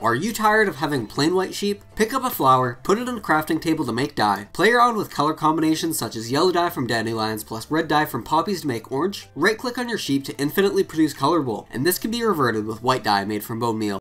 Are you tired of having plain white sheep? Pick up a flower, put it on a crafting table to make dye. Play around with color combinations such as yellow dye from dandelions plus red dye from poppies to make orange. Right click on your sheep to infinitely produce color wool, and this can be reverted with white dye made from bone meal.